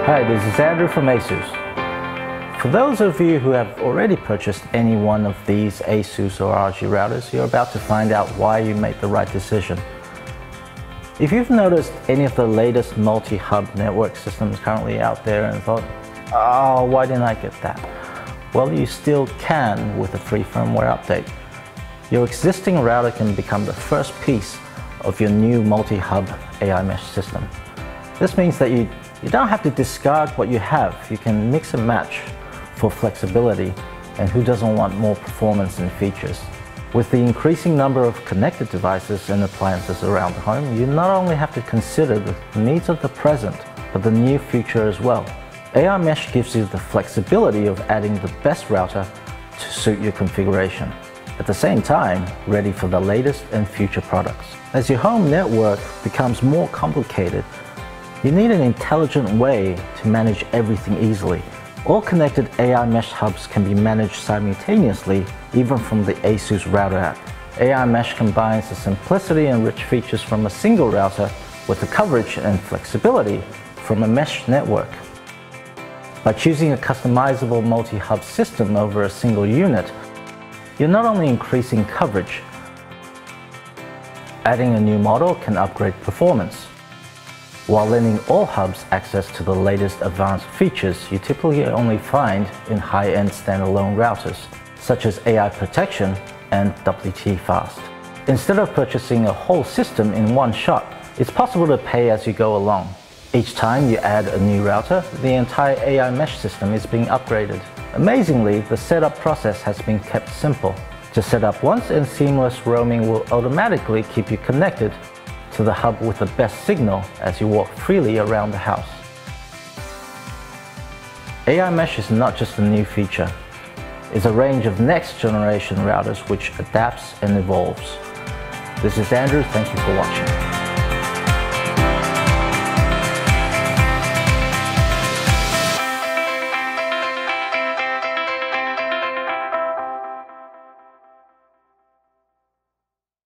Hi, this is Andrew from ASUS. For those of you who have already purchased any one of these ASUS or ROG routers, you're about to find out why you made the right decision. If you've noticed any of the latest multi-hub network systems currently out there and thought, oh, why didn't I get that? Well, you still can with a free firmware update. Your existing router can become the first piece of your new multi-hub AI mesh system. This means that you don't have to discard what you have. You can mix and match for flexibility, and who doesn't want more performance and features? With the increasing number of connected devices and appliances around the home, you not only have to consider the needs of the present, but the near future as well. AI Mesh gives you the flexibility of adding the best router to suit your configuration. At the same time, ready for the latest and future products. As your home network becomes more complicated, you need an intelligent way to manage everything easily. All connected AI Mesh hubs can be managed simultaneously, even from the ASUS Router app. AI Mesh combines the simplicity and rich features from a single router with the coverage and flexibility from a mesh network. By choosing a customizable multi-hub system over a single unit, you're not only increasing coverage, adding a new model can upgrade performance, while lending all hubs access to the latest advanced features you typically only find in high-end standalone routers, such as AI protection and WT Fast. Instead of purchasing a whole system in one shot, it's possible to pay as you go along. Each time you add a new router, the entire AI Mesh system is being upgraded. Amazingly, the setup process has been kept simple. Just set up once and seamless roaming will automatically keep you connected to the hub with the best signal as you walk freely around the house. AI Mesh is not just a new feature. It's a range of next generation routers which adapts and evolves. This is Andrew, thank you for watching.